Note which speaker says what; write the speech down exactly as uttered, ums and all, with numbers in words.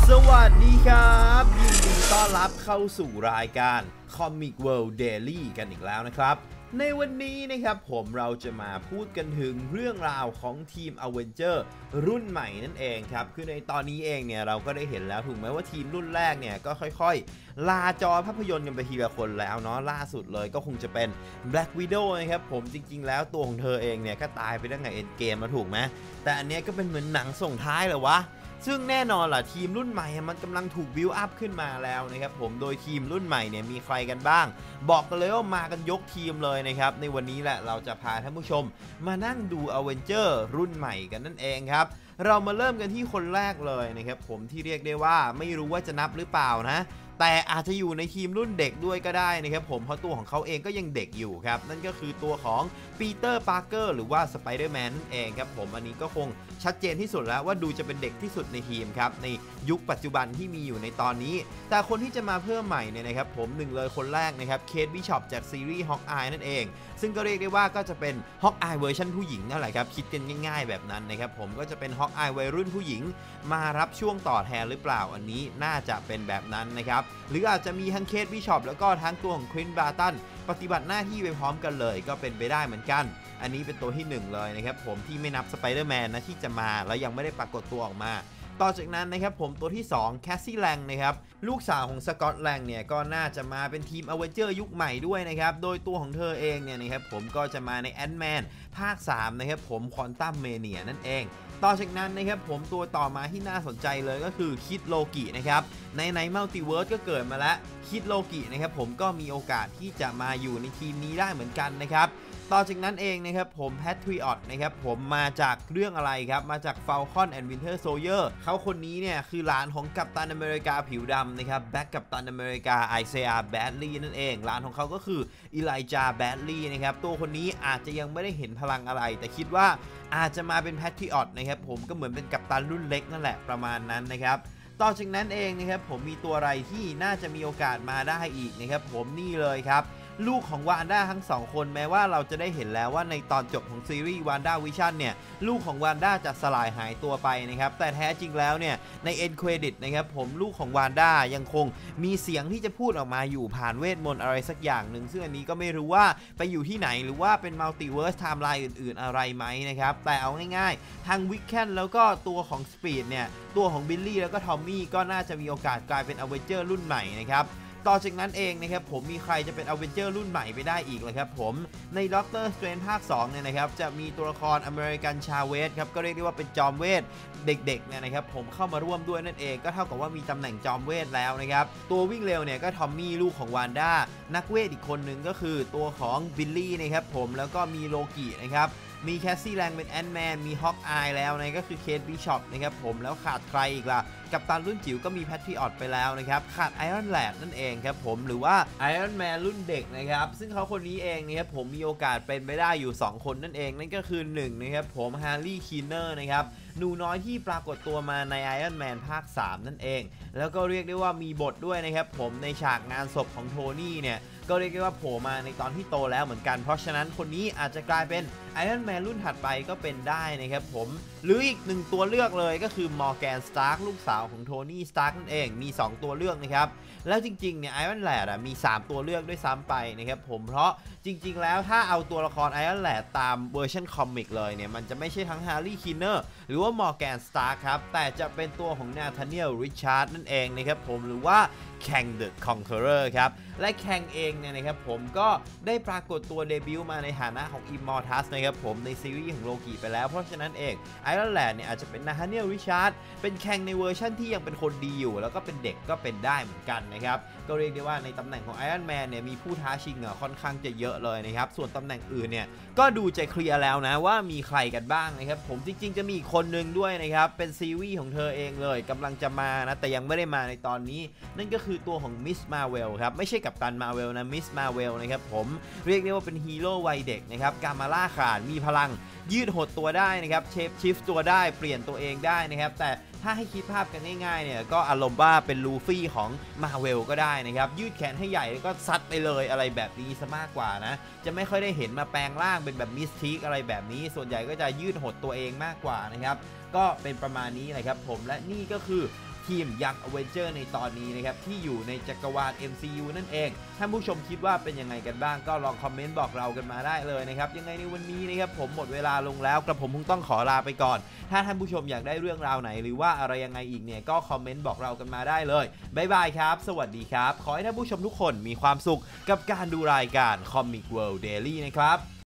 Speaker 1: สวัสดีครับยินดีต้อนรับเข้าสู่รายการ Comic World Daily กันอีกแล้วนะครับในวันนี้นะครับผมเราจะมาพูดกันถึงเรื่องราวของทีม Avenger รุ่นใหม่นั่นเองครับคือในตอนนี้เองเนี่ยเราก็ได้เห็นแล้วถูกไหมว่าทีมรุ่นแรกเนี่ยก็ค่อยๆลาจอภาพยนตร์กันไปทีละคนแล้วเนาะล่าสุดเลยก็คงจะเป็น Black Widow นะครับผมจริงๆแล้วตัวของเธอเองเนี่ยก็ตายไปตั้งแต่เอ็นเกมมาถูกไหมแต่อันนี้ก็เป็นเหมือนหนังส่งท้ายเลยวะซึ่งแน่นอนล่ะทีมรุ่นใหม่มันกำลังถูกบิวอัพขึ้นมาแล้วนะครับผมโดยทีมรุ่นใหม่เนี่ยมีใครกันบ้างบอกกันเลยว่ามากันยกทีมเลยนะครับในวันนี้แหละเราจะพาท่านผู้ชมมานั่งดู Avenger รุ่นใหม่กันนั่นเองครับเรามาเริ่มกันที่คนแรกเลยนะครับผมที่เรียกได้ว่าไม่รู้ว่าจะนับหรือเปล่านะแต่อาจจะอยู่ในทีมรุ่นเด็กด้วยก็ได้นะครับผมเพราะตัวของเขาเองก็ยังเด็กอยู่ครับนั่นก็คือตัวของปีเตอร์ปาร์เกอร์หรือว่าสไปเดอร์แมนนั่นเองครับผมอันนี้ก็คงชัดเจนที่สุดแล้วว่าดูจะเป็นเด็กที่สุดในทีมครับในยุคปัจจุบันที่มีอยู่ในตอนนี้แต่คนที่จะมาเพิ่มใหม่เนี่ยนะครับผมหนึ่งเลยคนแรกนะครับเคทบิชอปจากซีรีส์ฮอกอายนั่นเองซึ่งก็เรียกได้ว่าก็จะเป็นฮอกอายเวอร์ชันผู้หญิงนั่นแหละครับคิดกันง่ายๆแบบนั้นนะครับผมก็จะเป็นฮอกอายวัยรุ่นผู้หญิงมารับช่วงต่อแทนหรือเปล่าอันนี้น่าจะเป็นแบบนั้นนะครับหรืออาจจะมีทั้งเคทบิชอปแล้วก็ทั้งตัวของควินบาร์ตันปฏิบัติหน้าที่ไปพร้อมกันเลยก็เป็นไปได้เหมือนกันอันนี้เป็นตัวที่หนึ่งเลยนะครับผมที่ไม่นับสไปเดอร์แมนนะที่จะมาแล้วยังไม่ได้ปรากฏตัวออกมาต่อจากนั้นนะครับผมตัวที่สองแคสซี่แลงนะครับลูกสาวของสกอตแลงเนี่ยก็น่าจะมาเป็นทีมอเวนเจอร์ยุคใหม่ด้วยนะครับโดยตัวของเธอเองเนี่ยนะครับผมก็จะมาในแอนท์แมนภาคสามนะครับผมควอนตัมเมเนียนั่นเองต่อจากนั้นนะครับผมตัวต่อมาที่น่าสนใจเลยก็คือคิดโลกินะครับในในมัลติเวิร์สก็เกิดมาแล้วคิดโลกินะครับผมก็มีโอกาสที่จะมาอยู่ในทีมนี้ได้เหมือนกันนะครับต่อจากนั้นเองนะครับผมแพทริออตนะครับผมมาจากเรื่องอะไรครับมาจาก Falcon and Winter Soldier เขาคนนี้เนี่ยคือหลานของกัปตันอเมริกาผิวดำนะครับแบ็คกัปตันอเมริกาไอเซียแบดลีย์นั่นเองหลานของเขาก็คืออีไลจาแบดลีย์นะครับตัวคนนี้อาจจะยังไม่ได้เห็นพลังอะไรแต่คิดว่าอาจจะมาเป็นแพทริออตนะครับผมก็เหมือนเป็นกัปตันรุ่นเล็กนั่นแหละประมาณนั้นนะครับต่อจากนั้นเองนะครับผมมีตัวอะไรที่น่าจะมีโอกาสมาได้อีกนะครับผมนี่เลยครับลูกของวานด้าทั้งสองคนแม้ว่าเราจะได้เห็นแล้วว่าในตอนจบของซีรีส์วานด้าวิชั่นเนี่ยลูกของวานด้าจะสลายหายตัวไปนะครับแต่แท้จริงแล้วเนี่ยในเอ็นเครดิตนะครับผมลูกของวานด้ายังคงมีเสียงที่จะพูดออกมาอยู่ผ่านเวทมนต์อะไรสักอย่างหนึ่งซึ่งอันนี้ก็ไม่รู้ว่าไปอยู่ที่ไหนหรือว่าเป็นมัลติเวิร์สไทม์ไลน์อื่นๆอะไรไหมนะครับแต่เอาง่ายๆทางวิกแคนแล้วก็ตัวของสปีดเนี่ยตัวของบิลลี่แล้วก็ทอมมี่ก็น่าจะมีโอกาสกลายเป็นอเวนเจอร์รุ่นใหม่นะครับต่อจากนั้นเองนะครับผมมีใครจะเป็นอเวนเจอร์รุ่นใหม่ไปได้อีกเลยครับผมในด็อกเตอร์สเตรนจ์ภาคสองเนี่ยนะครับจะมีตัวละครอเมริกันชาเวสครับก็เรียกได้ว่าเป็นจอมเวทเด็กๆเนี่ยนะครับผมเข้ามาร่วมด้วยนั่นเองก็เท่ากับว่ามีตำแหน่งจอมเวทแล้วนะครับตัววิ่งเร็วเนี่ยก็ทอมมี่ลูกของวานด้านักเวทอีกคนหนึ่งก็คือตัวของบิลลี่นะครับผมแล้วก็มีโลกินะครับมีแคสซี่แลงเป็นแอนท์แมนมีฮอกอายแล้วนะก็คือเคทบิชอปนะครับผมแล้วขาดใครอีกล่ะกัปตันรุ่นจิ๋วก็มีแพทริออตไปแล้วนะครับขาดไอรอนแลดนั่นเองครับผมหรือว่าไอรอนแมนรุ่นเด็กนะครับซึ่งเขาคนนี้เองนะครับผมมีโอกาสเป็นไปได้อยู่สองคนนั่นเองนั่นก็คือหนึ่งนะครับผมฮาร์ลีย์คีเนอร์นะครับหนูน้อยที่ปรากฏตัวมาใน Iron Man ภาคสามนั่นเองแล้วก็เรียกได้ว่ามีบทด้วยนะครับผมในฉากงานศพของโทนี่เนี่ยก็เรียกได้ว่าโผล่มาในตอนที่โตแล้วเหมือนกันเพราะฉะนั้นคนนี้อาจจะกลายเป็น Iron Man รุ่นถัดไปก็เป็นได้นะครับผมหรืออีกหนึ่งตัวเลือกเลยก็คือมอร์แกนสตาร์กลูกสาวของโทนี่สตาร์กนั่นเองมีสองตัวเลือกนะครับแล้วจริงๆเนี่ยไอรอนแลดมีสามตัวเลือกด้วยซ้ำไปนะครับผมเพราะจริงๆแล้วถ้าเอาตัวละครไอรอนแลดตามเวอร์ชันคอมิกเลยเนี่ยมันจะไม่ใช่ทั้งฮาร์ลีย์คีเนอร์หรือว่ามอร์แกนสตาร์กครับแต่จะเป็นตัวของนาธาเนียลริชาร์ดนั่นเองนะครับผมหรือว่าแคงเดอะคอนเคอร์เรอร์ครับและแคงเองเนี่ยนะครับผมก็ได้ปรากฏตัวเดบิวต์มาในฐานะของอิมมอร์ทัสนะครับผมในซีรีส์ของโลกิไปแล้วเพราะฉะนั้นเองไอรอนแลนด์เนี่ยอาจจะเป็นนาธาเนียลริชาร์ดเป็นแคงในเวอร์ชันที่ยังเป็นคนดีอยู่แล้วก็เป็นเด็กก็เป็นได้เหมือนกันนะครับก็เรียกได้ว่าในตำแหน่งของไอรอนแมนเนี่ยมีผู้ท้าชิงอ่ะค่อนข้างจะเยอะเลยนะครับส่วนตำแหน่งอื่นเนี่ยก็ดูจะเคลียร์แล้วนะว่ามีใครกันบ้างนะครับผมจริงๆจะมีอีกคนนึงด้วยนะครับเป็นซีรีส์ของเธอเองเลยกำลังจะมานะแต่ยังไม่ได้มาในตอนนี้นั่นก็คือตัวของมิสมาเวลครับไม่ใช่กัปตันมาเวลนะมิสมาเวลนะครับผมเรียกได้ว่าเป็นฮีโร่วัยเด็กนะครับกามาล่าขาดมีพลังยืดหดตัวได้นะครับเชฟชิฟตัวได้เปลี่ยนตัวเองได้นะครับแต่ถ้าให้คิดภาพกันง่ายๆเนี่ยก็อารมณ์ว่าเป็นลูฟี่ของมาเวลก็ได้นะครับยืดแขนให้ใหญ่แล้วก็ซัดไปเลยอะไรแบบนี้ซะมากกว่านะจะไม่ค่อยได้เห็นมาแปลงร่างเป็นแบบมิสทีกอะไรแบบนี้ส่วนใหญ่ก็จะยืดหดตัวเองมากกว่านะครับก็เป็นประมาณนี้นะครับผมและนี่ก็คือทีม Young Avenger ในตอนนี้นะครับที่อยู่ในจักรวาล เอ็ม ซี ยู นั่นเองท่านผู้ชมคิดว่าเป็นยังไงกันบ้างก็ลองคอมเมนต์บอกเรากันมาได้เลยนะครับยังไงในวันนี้นะครับผมหมดเวลาลงแล้วกระผมคงต้องขอลาไปก่อนถ้าท่านผู้ชมอยากได้เรื่องราวไหนหรือว่าอะไรยังไงอีกเนี่ยก็คอมเมนต์บอกเรากันมาได้เลยบ๊ายบายครับสวัสดีครับขอให้ท่านผู้ชมทุกคนมีความสุขกับการดูรายการ Comic World Daily นะครับ